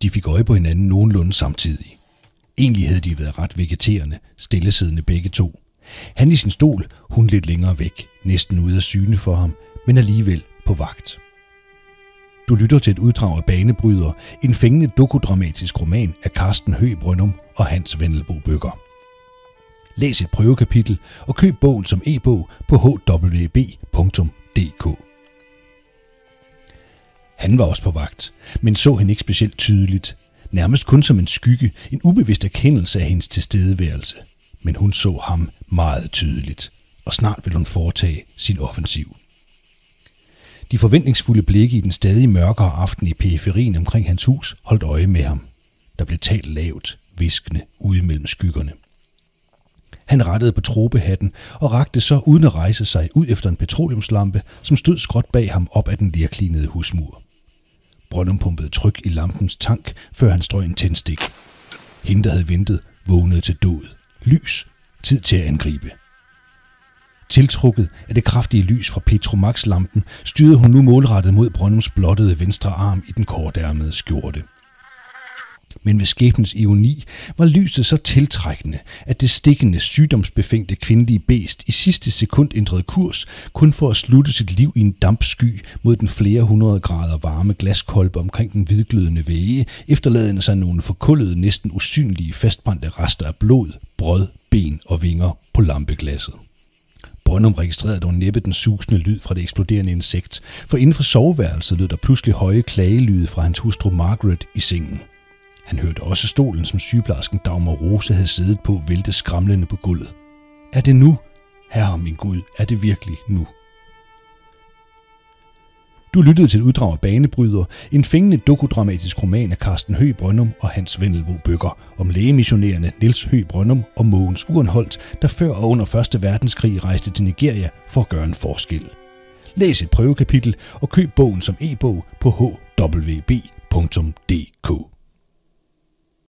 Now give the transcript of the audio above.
De fik øje på hinanden nogenlunde samtidig. Egentlig havde de været ret vegeterende, stillesiddende begge to. Han i sin stol, hun lidt længere væk, næsten ude af syne for ham, men alligevel på vagt. Du lytter til et uddrag af Banebryder, en fængende dokudramatisk roman af Carsten Høegh Brøndum og Hans Vendelbo Bødker. Læs et prøvekapitel og køb bogen som e-bog på hwb.dk. Han var også på vagt, men så hende ikke specielt tydeligt. Nærmest kun som en skygge, en ubevidst erkendelse af hendes tilstedeværelse. Men hun så ham meget tydeligt, og snart ville hun foretage sin offensiv. De forventningsfulde blikke i den stadig mørkere aften i periferien omkring hans hus holdt øje med ham. Der blev talt lavt, hviskende ude mellem skyggerne. Han rettede på tropehatten og rakte så uden at rejse sig ud efter en petroleumslampe, som stod skråt bag ham op ad den lerklinede husmur. Brøndum pumpede tryk i lampens tank, før han strøg en tændstik. Hende, der havde ventet, vågnede til dåd. Lys. Tid til at angribe. Tiltrukket af det kraftige lys fra Petromax-lampen, styrede hun nu målrettet mod Brøndums blottede venstre arm i den kortærmede skjorte. Men ved skæbnens ironi var lyset så tiltrækkende, at det stikkende, sygdomsbefængte kvindelige bæst i sidste sekund ændrede kurs, kun for at slutte sit liv i en dampsky mod den flere hundrede grader varme glaskolbe omkring den hvidglødende væge, efterladende sig nogle forkullede, næsten usynlige, fastbrændte rester af blod, brød, ben og vinger på lampeglasset. Brøndum registrerede dog næppe den susende lyd fra det eksploderende insekt, for inden for soveværelset lød der pludselig høje klagelyde fra hans hustru Margaret i sengen. Han hørte også stolen, som sygeplejersken Dagmar Rose havde siddet på, vælte skramlende på gulvet. Er det nu? Herre min Gud, er det virkelig nu? Du lyttede til et uddrag af Banebryder, en fængende dokudramatisk roman af Carsten Høegh Brøndum og Hans Vendelbo Bødker om lægemissionerende Niels Høegh Brøndum og Mogens Urenholdt, der før og under 1. verdenskrig rejste til Nigeria for at gøre en forskel. Læs et prøvekapitel og køb bogen som e-bog på hwb.dk.